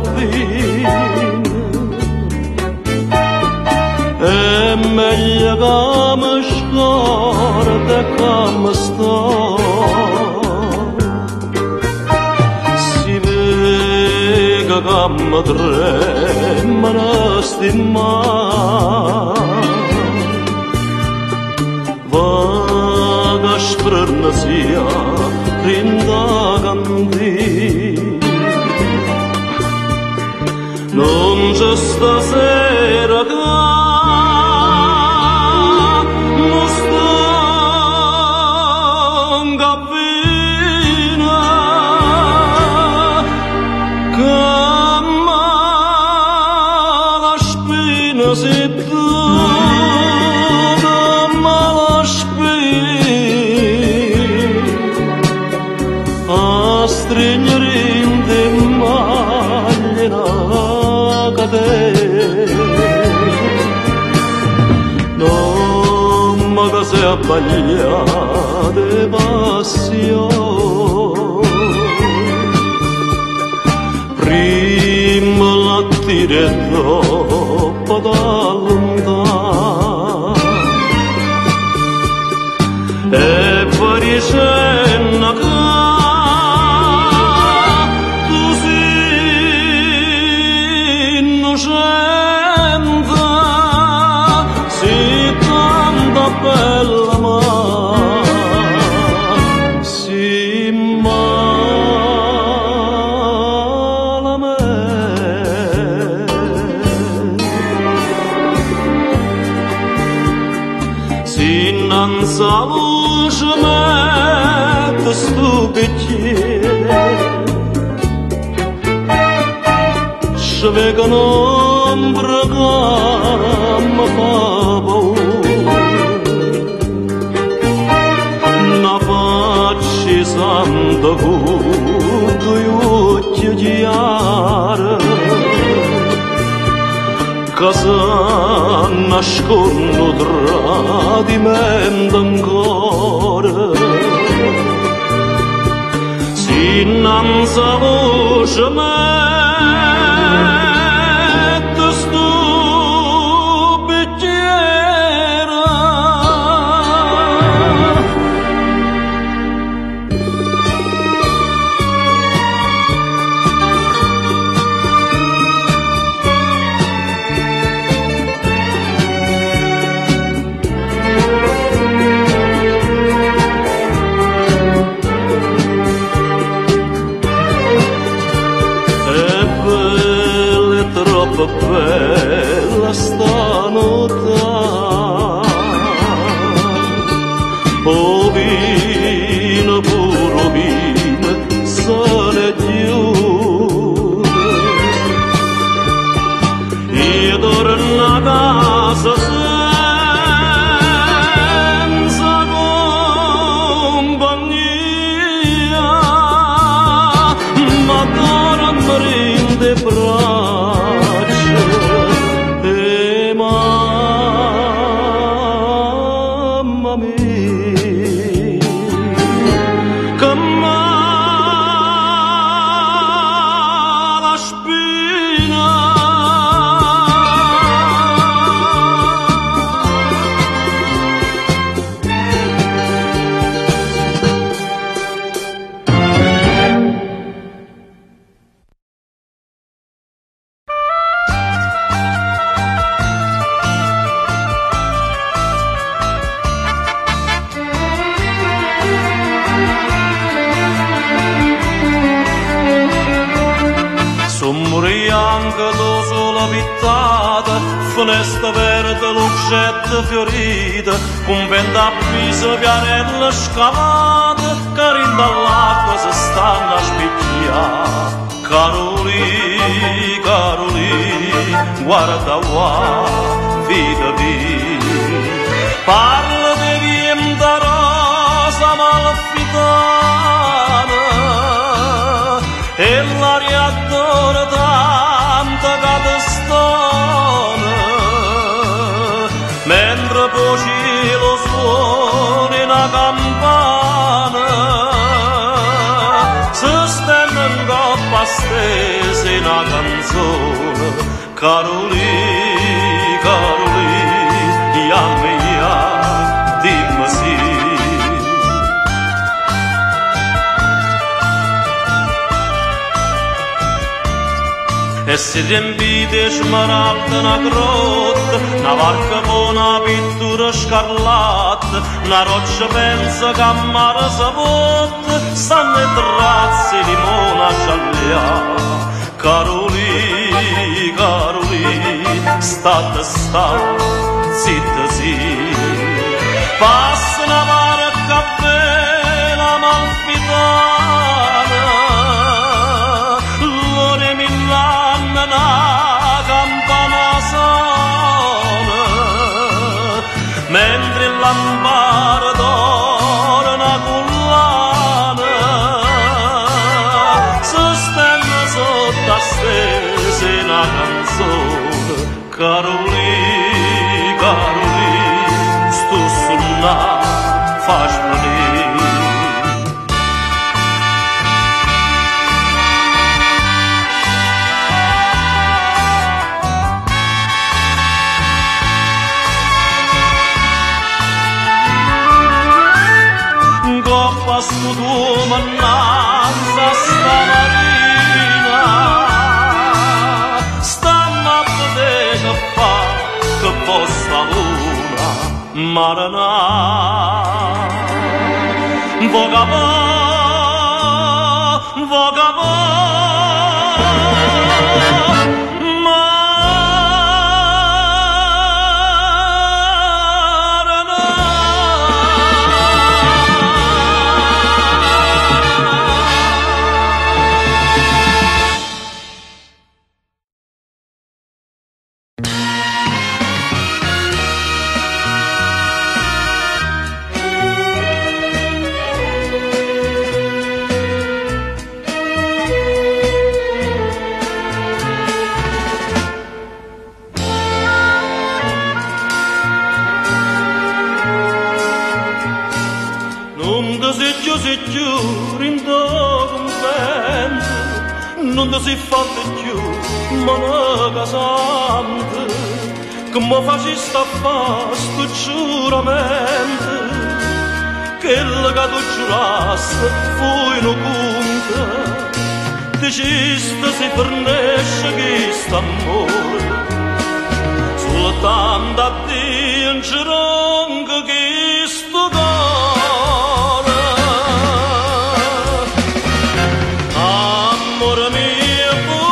fine. È meglio che mi scorda che mi sta. Si vede che mi tremano sti mani. Vaga sprna sia rindagandi. Non c'è stasera che mi stanga fino, che mala spina si tu, che mala spina, a stringere in te maglia non mi che sei abbagliata di passione. Prima la tira e dopo da lontano. E poi cenna che tu sei innocente, sei tanta bella ma sei malamente. Si innanzi a luce mette sto bicchiere, ci vega un'ombra che mi fa paura, una faccia santa con due occhi chiari, che si nasconde tradimento ancora. Si innanzi a voce mette sto bicchiere, troppo bella stanotte. Oh vino, puro vino, sale chiude. Io torno a casa senza compagnia, ma torno in te braccia. Mamma mia, che mala spina. Bianca do sola pittata, finestra verde, lucetta fiorita, con vento appeso, pianella scavata, che rinda all'acqua si stanno a spicchiare. Carolì, Carolì, guarda qua, vita via, parla di vienta rosa malfitana, e l'aria adora tanta catastona, mentre poi lo suona una campana, si stanno in coppa stesa in una canzone, Carolì, Carolì, chiamami, dimmi sì. E si riempite smeralda una grotta, una barca con una pittura scarlatta, una roccia pensa che a mare si porta, stanno i terrazzi di mona giallia. Carolì, Carolì, state, zitta, passa una barca bella malfitana, l'ore mill'anna una campana suona, mentre il lampare d'oro una collana sostiene sotto a stesa una canzone. Carolì, Carolì, sto sulla faccia lì. Coppa sto tuo mannazza stamattina, stamma a vedere che fa, che possa luna, maranà. Voga va, non ti si fatte più, ma una casante, che mi facesti a fare sto giuramento, che il che tu giurasti fu in conto, dicesti si fornisce questo amore, soltanto a Dio non ci ronca questo cuore. Amore mio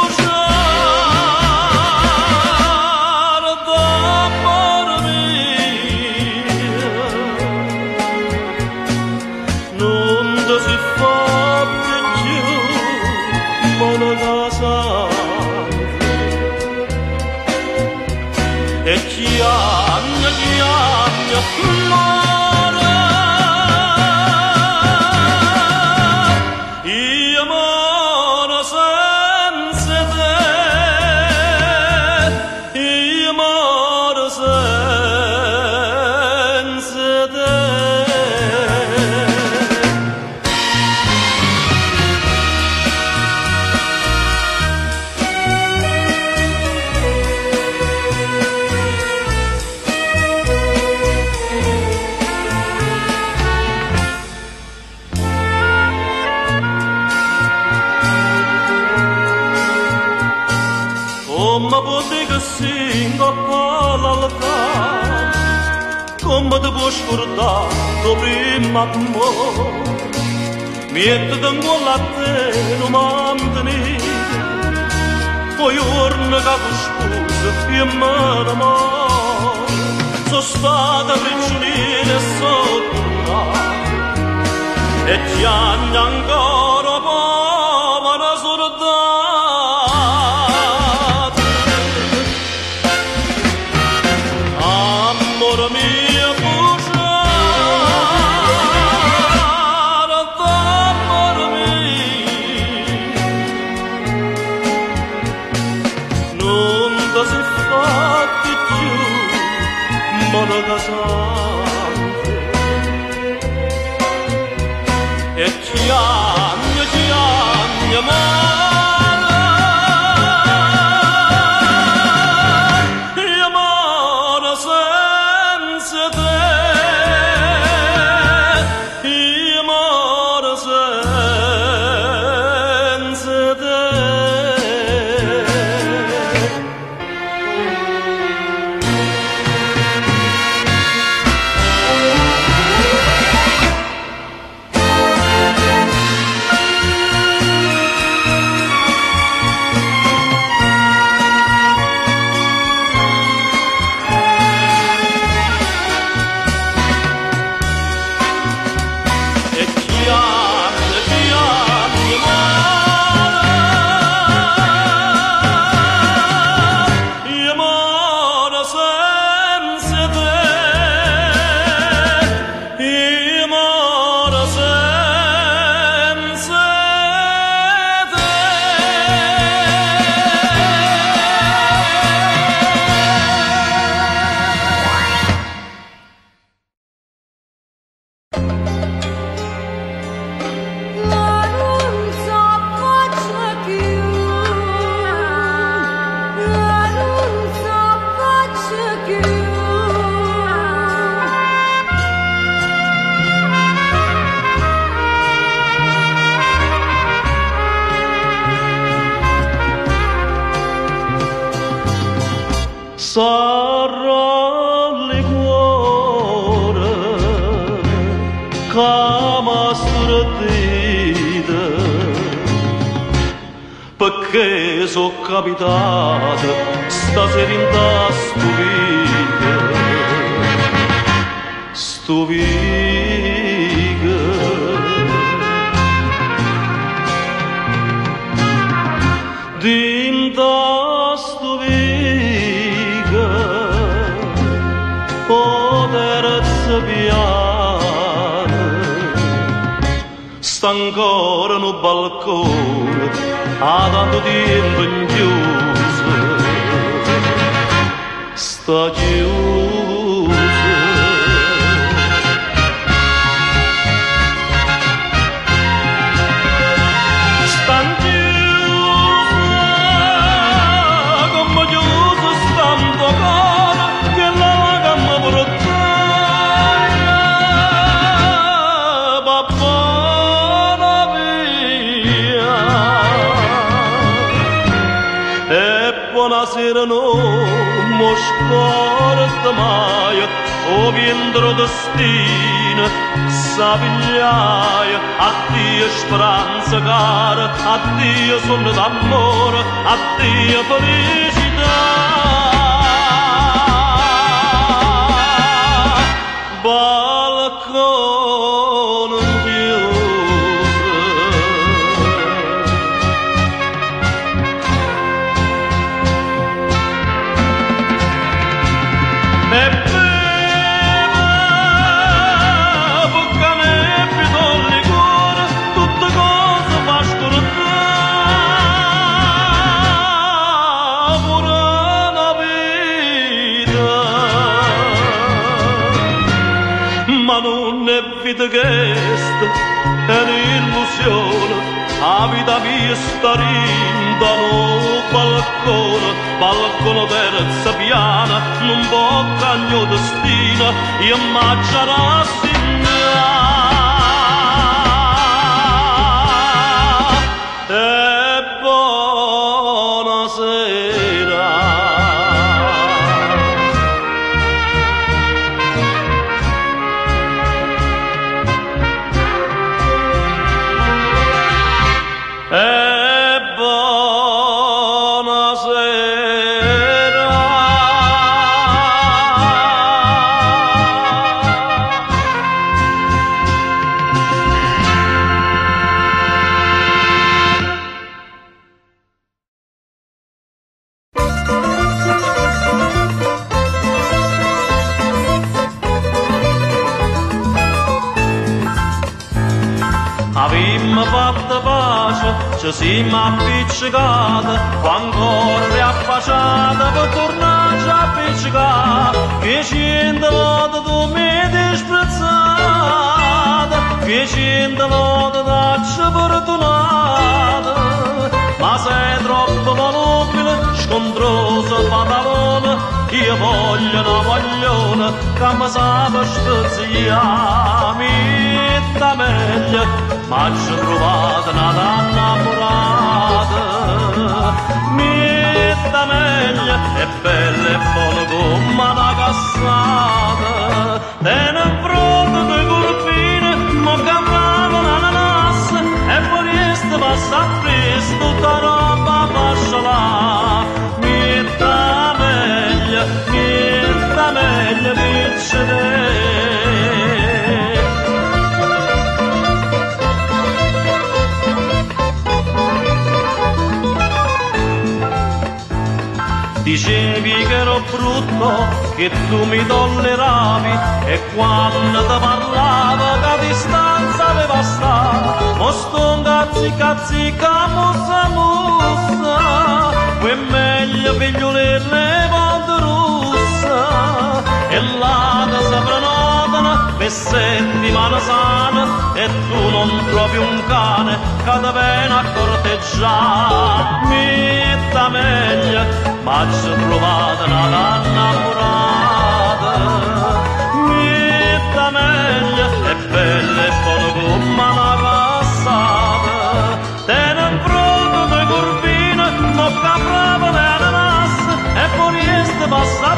bugiardo, amore mio, non ti si fa più monocasante, e chiagna, amore, io amore senza te, io amore senza te. Come potevi singapare all'altare, come ti puoi scordare tuo primo amore, mietto tengo a te non mantenere, poi giorno che tu scusi io me ne amore, sono stata prigioniera e sono tornata, e ti hanno ancora povera soldata. Amore mio bugiardo, amore mio, non ti si fatti più monocasante, e chiami sarà liquore cama stretita perché so capitato stasera in da stupica dinda stupica poterezza piana sta ancora no balcone a tanto tempo in chiuso sta chiuso sta chiuso come chiuso stanto cuore che la gamma portare papà via e buonasera no mo scorda mai o viendro destino s'avigliaia addio speranza cara addio sonno d'amore addio felicità balcone chiuso e vita questa è un'illusione, la vita mia sta rinda no balcone, balcone terza piana, non può cagno destino, io immagino e buonasera. Avemmo fatto pace, ci siamo appiccicati, quando ancora riaffacciata per tornare a appiccicare, che 100 volte tu mi disprezzata, che 100 volte dacci perdonata, ma sei troppo volubile, scontroso pantalone, io voglio una voglione, che mi sape speziare, mietta meglio. Ma ci trovate una donna innamorata, mietta meglio e bella e buona come una cassata, tiene in fronte due corpine, mo campava l'ananas e foresta passa a presto, tutta roba lascia là, mietta meglio, vincere. Dicevi che ero brutto, che tu mi tolleravi e quando ti parlavo che a distanza aveva stato, mo sto cazzica, mossa mossa, è meglio figliolere le volte russa e là che si prenotano per settimana sana e tu non trovi un cane che ti viene a corteggiare, mietta meglio. Ma ci trovate una donna innamorata, mietta meglio e bella e buona come una passata, tiene in fronte due corvine, mocca brava l'ananas e poi passa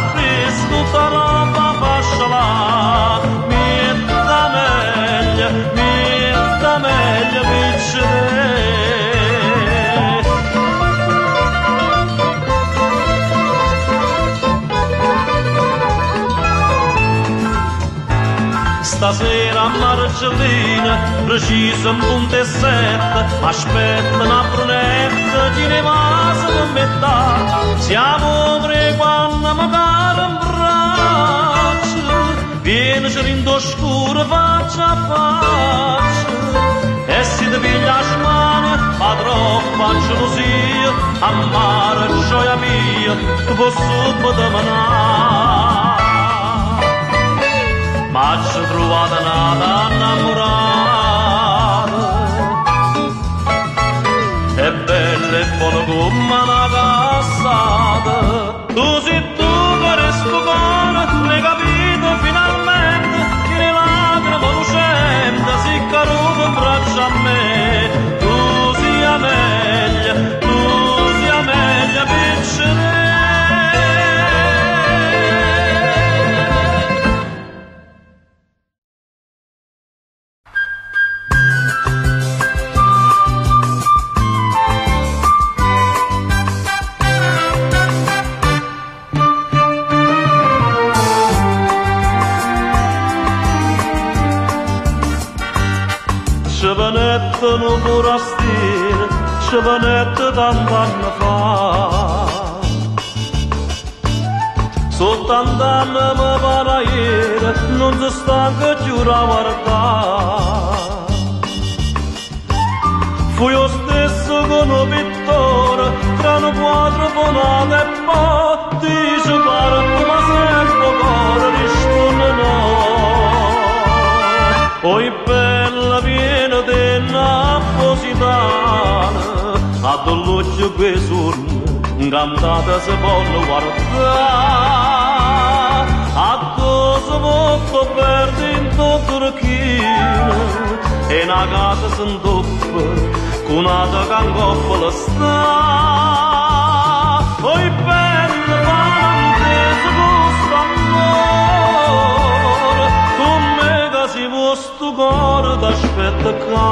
stasera a Marcellina, preciso in punto e sette, aspetta una brunetta che ne va a metà. Siamo tre quando magari in braccio, vieni rindo scuro faccia a faccia, e si ti piglia a smane, a troppa gelosia, a mare gioia mia, tu posso domanare. Ma ci trovate nata innamorata, è bella e buona come una cassata. Tu sei tu che resto cuore, l'hai capito finalmente, che le lacrime lucente si caruto in braccio a me. Tu sia meglio, piccine. Sciavanetta non forastino, sciavanetta tant'anni fa. Soltanto anni mi pare ieri, non si stanca più la guardare. Fui io stesso con un pittore, tra un quadro bonato e poi, dice pare come sempre cuore risponde no. Poi bella piena di napositana, a dell'occhio che sono, incantata si può guardare, a cosa molto perde in Turchina, e una casa si intoppa, con una cangoppola sta. Poi bella valentesa costa amore, come che si può sto cuore d'aspetta qua.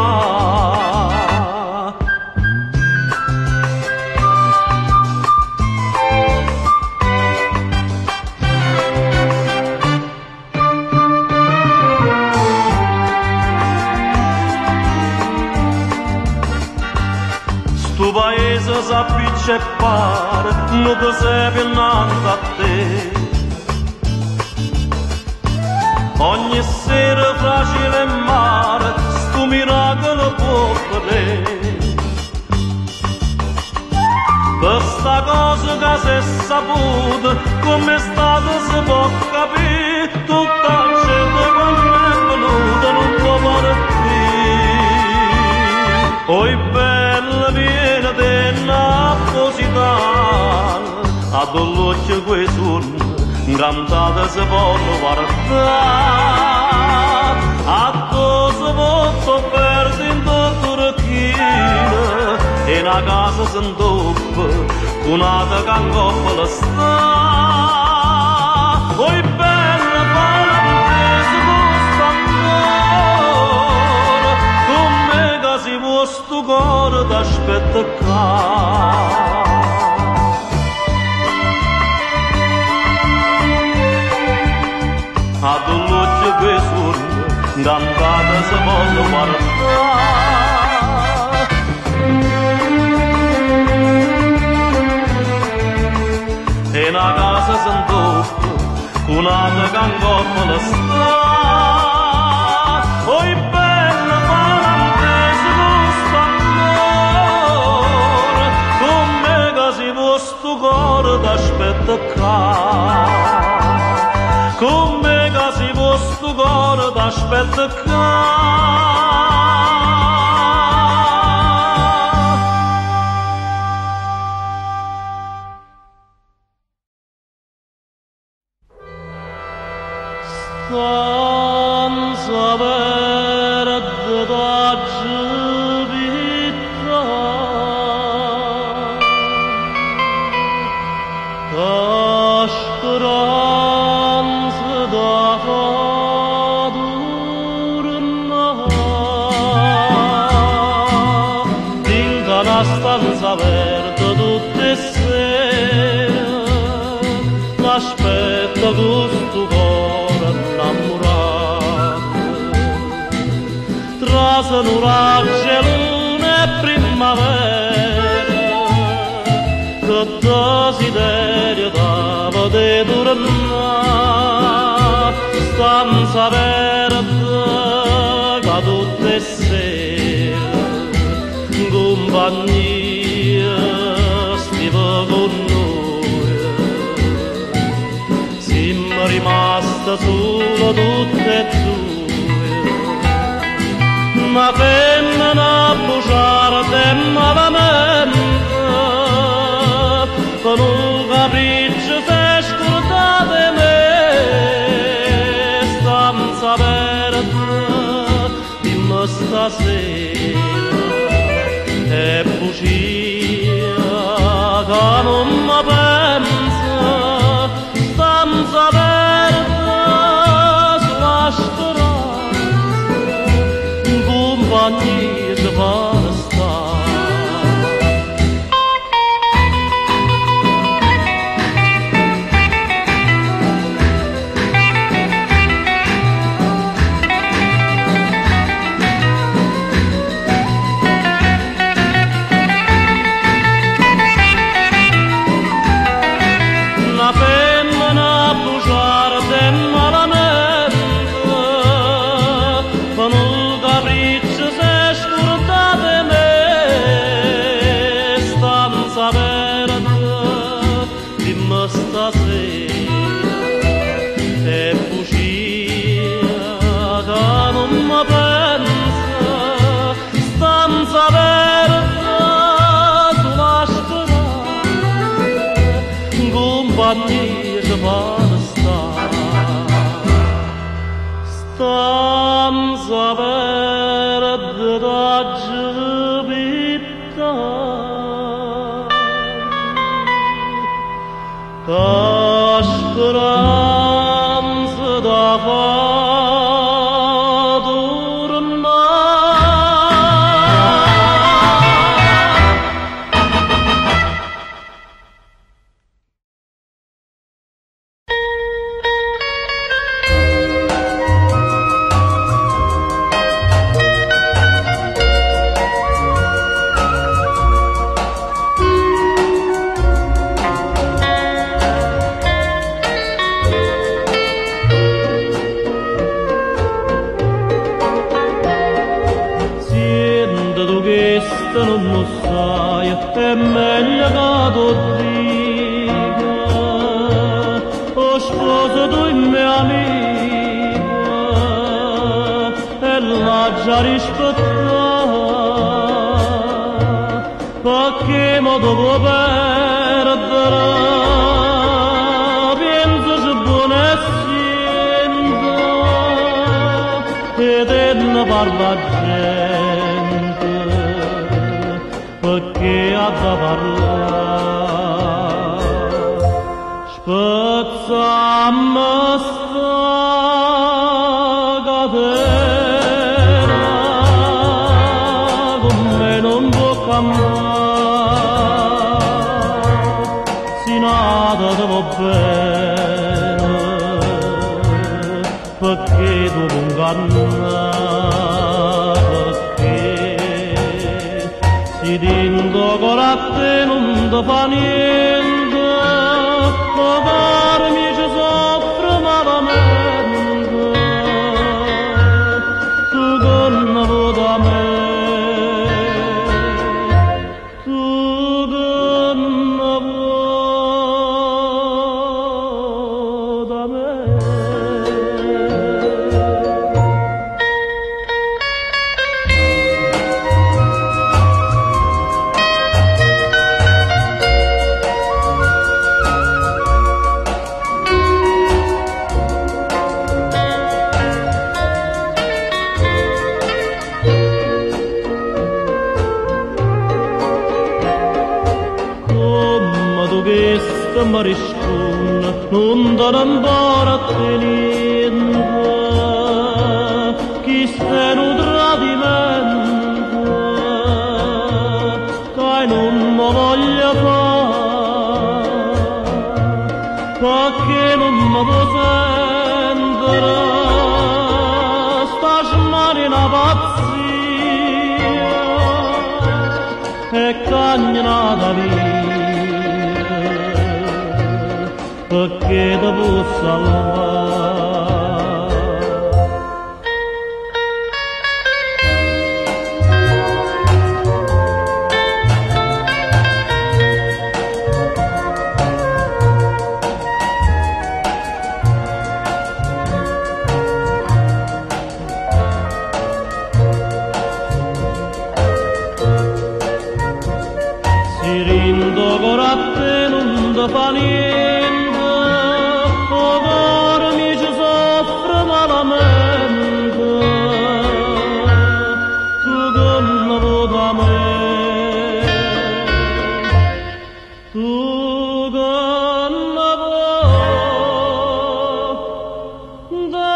Sto paese s'appiccia e pare, non ti sei innanzi a te. Ogni sera facile in mare, sto miracolo può vedere. Per sta cosa che si è saputa, come è stata si può capire, tutta la gente quando è venuta non può partire. Poi bella piena di napositana, a dell'occhio quei sorni, incantata si può guardare, a cosa molto perde in Turchina, e una casa si intoppa, con una cangoppola sta. Poi bella valentesa costa amore, come che si può sto cuore d'aspetta qua. A dell'occhio che sorge, incantata si può guardare, e una casa si intoppa, con una cangoppola sta. Poi bella valentesa costa amore, come che si può sto cuore d'aspetta qua. Come che si può sto cuore d'aspetta qua. Stanza verde d'oggi vita, da speranza da fadurna, dinca una stanza verde tutte sere, l'aspetta gusto cuore innamorato. sono raggelune primavera, che desiderio dava di tornare, stanza verde che tutte sere, compagnia stiva con noi, siamo rimasti solo tutte e due, ma femmina bugiarda malamente, con un capriccio sei scordata di me, stanza verde, dimmi stasera, è bugia che non mi pensa, stanza verde sulla speranza, compagnia che va a stare. Stanza verde da giubitare, da speranza da far tornare. Non lo sai, è meglio che tu dica, oh sposo tu mia amica, e la già rispettata, perché mo devo perdere, penso c'è buona sienta, ed è ne parla gente, perché ha da parlare, spezzammi sta catena, con me non può cambiare, si nata devo bene, perché devo ingannare, si dindo con a te non ti fa niente, magari mi ci soffre malamente, tu con da me, tu con da me. Questa mi risponde, non te ne ancora tenendo, chi se un tradimento, che non mi voglia fare, perché non mi può sentire, sta smarina pazzia, e cagnata via, perché ti posso salvare. Fa niente, o cuore mi ci soffre malamente, tu che non vuoi da me, tu che non vuoi da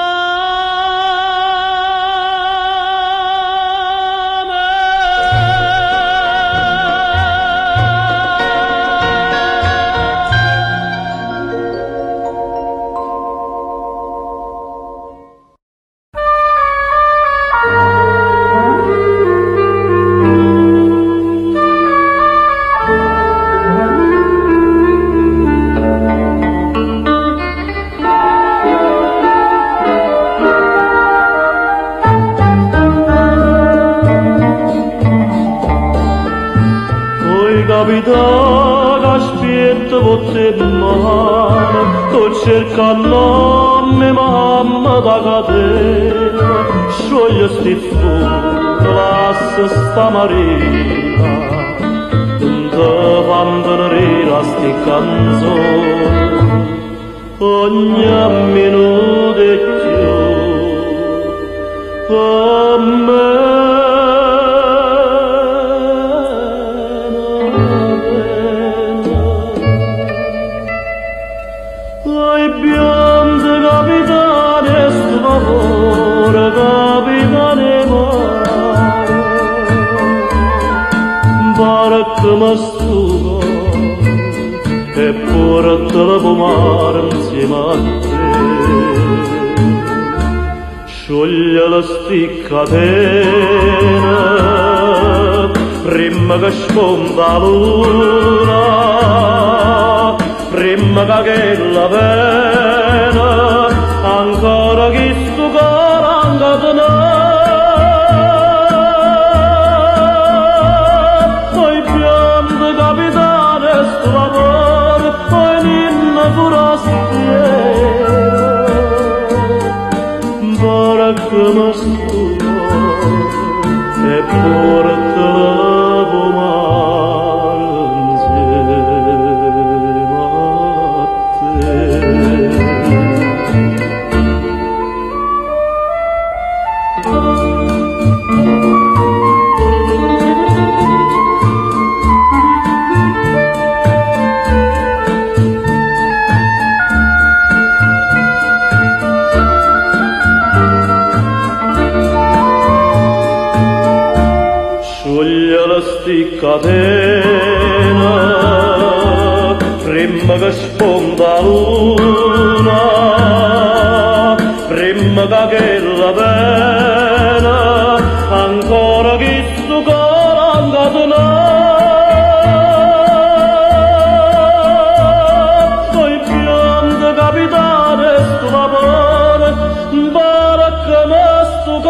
capità che aspetta potete male, sto cercando me mamma da catena, scioglie sti fuoco, lascia sta marina, non te fanno rire sti canzoni, ogni minuto è più per me. Barca stuvo e portala a mare insieme a te, scioglie la catena prima che sfonda la luna, prima che la pena ancora chi sto caranga tenere. Come stuvo e portala a mare insieme a te. Catena prima che sfonda la luna, prima che la pena ancora chi sto caranga sto piante capitale sto vapore baracca ma sto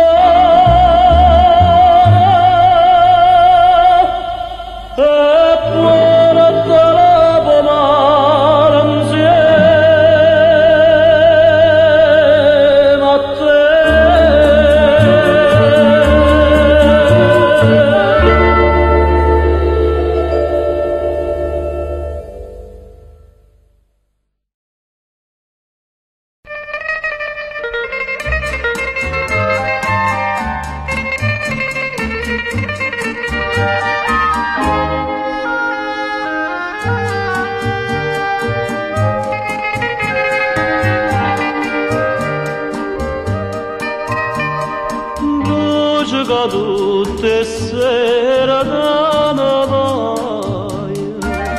tutte sera da navaia,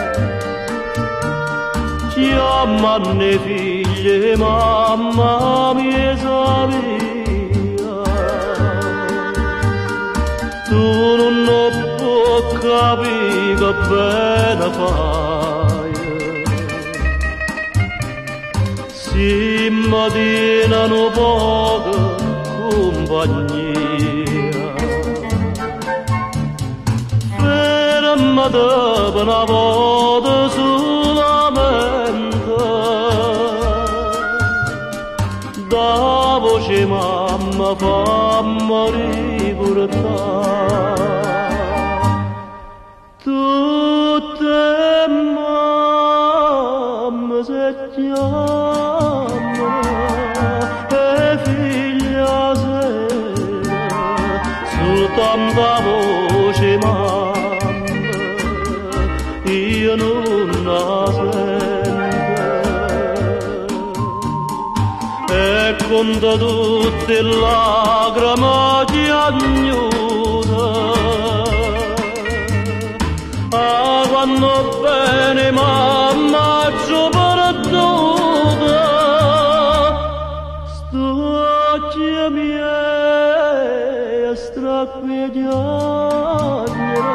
chiamano figlie mamma mia sabia, tu non ho bocca capì che bene fai. Si mattinano poco compagnia, ferma dopo una volta solamente, da voce mamma fa morire pure te. Tutte mamme se chiamano e figlia sera, soltanto a voce mamma io non la sento. E con tutte lacrime piagnuta, quando bene mamma ci perduta, sto occhi miei stracchigliano,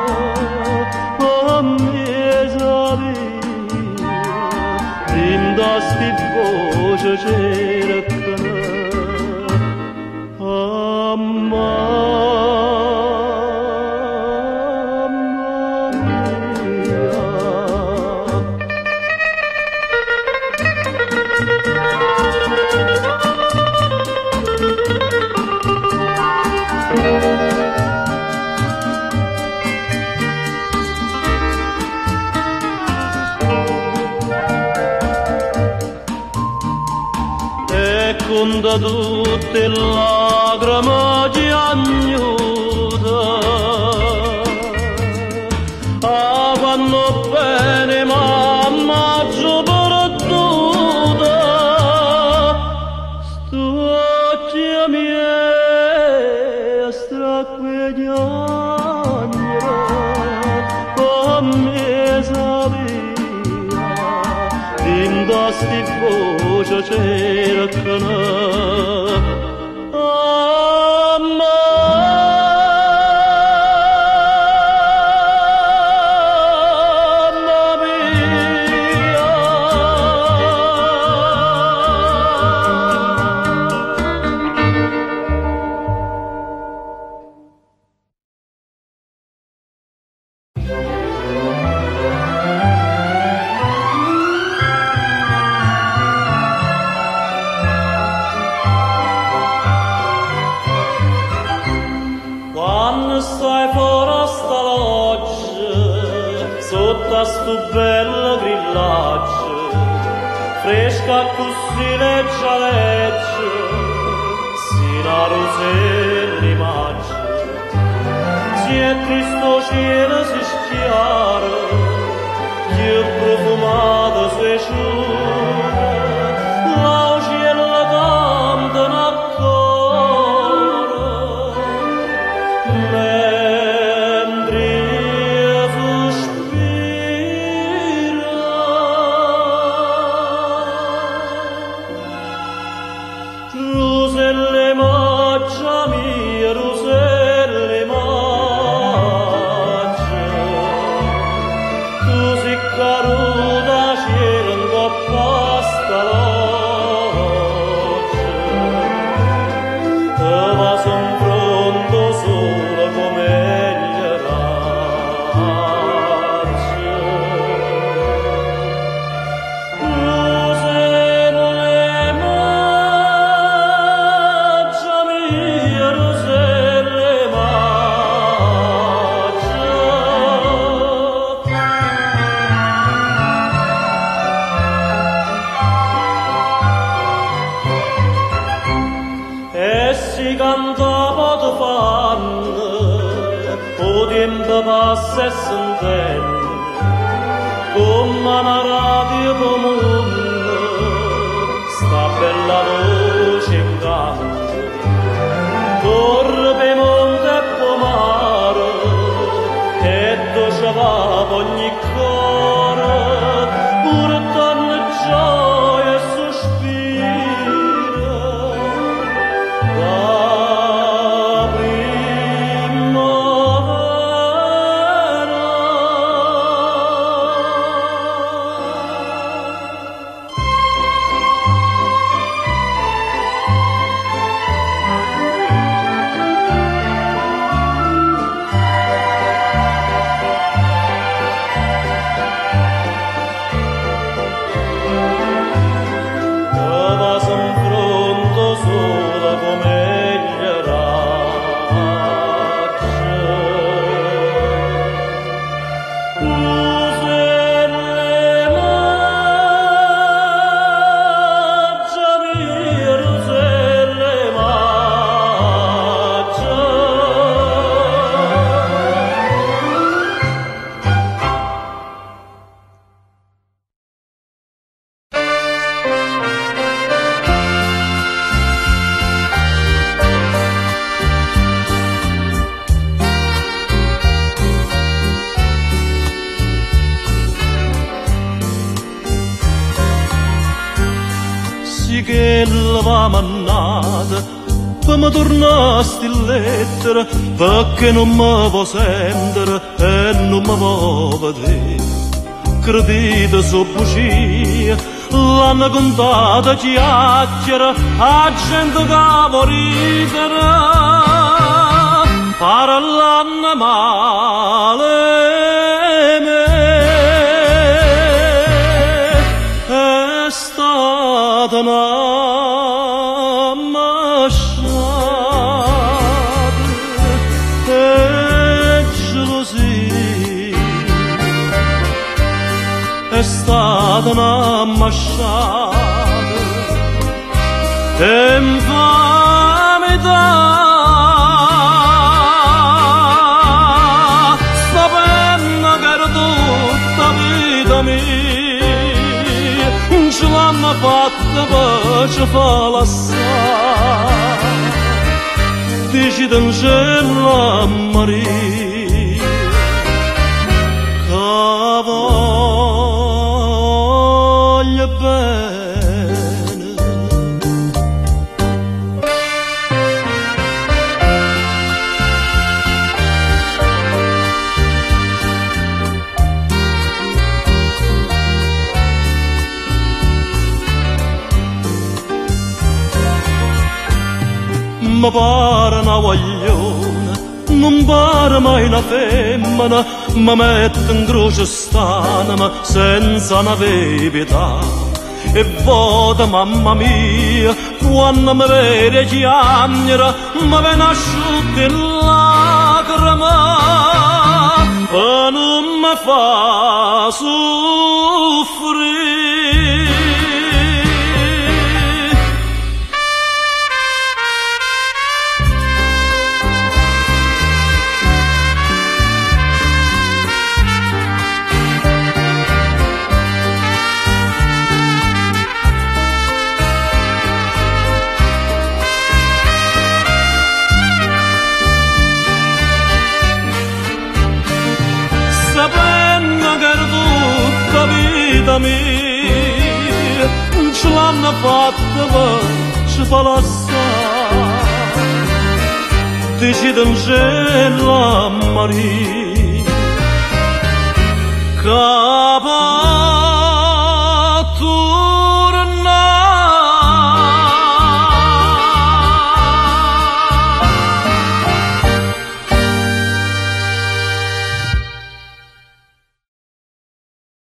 come sabia, rinda sti voce cercano, con tutte lacrime piagnuta, quando bene mamma ci perduta, sto occhi miei stracchigliano, come sabia, rinda sti voce cercano. Stai fuori sta loggia, sotto sto bello grillaggio, fresca così leggia leggia, si la roselli mangia. Si è tristo cielo si schiara, più profumata si asciuga, l'auciella cantano ancora, mentre io sospiro. Roselle maccia mia, roselle maccia, tu sei caruta c'era un po' pasta l'occhio, te va son pronto solo come gli raggi. Roselle maccia mia, roselle maccia, e si cantava da fanno, o tempo passa e s'intende, come una radio comune, sta bella voce in canto, corre per monte e per mare, e dolce va ogni cuore, pure torna gioia e sospira. La primavera che la mannata, per mi tornasti in lettera, perché non mi può sentire e non mi può vedere. Credete su bugie, l'hanno contata chiacchiera, a gente che può ridere, parlando male me. È stata una masciata e gelosia, è stata una masciata e infamità, sapendo che era tutta vita mia, ce l'hanno fatta per ci fa lassare, dici d'angelo a Maria, che voglio bene. Mi pare una guagliona, non pare mai una femmina, mi mette in croce st'anima senza una pietà. E vota mamma mia, quando mi vede chiagnere, mi viene asciutta in lacrime, e non mi fa soffrire. Sapendo che era tutta vita mia, ce l'hanno fatta per ci fa lassare, dici d'angelo a Maria, che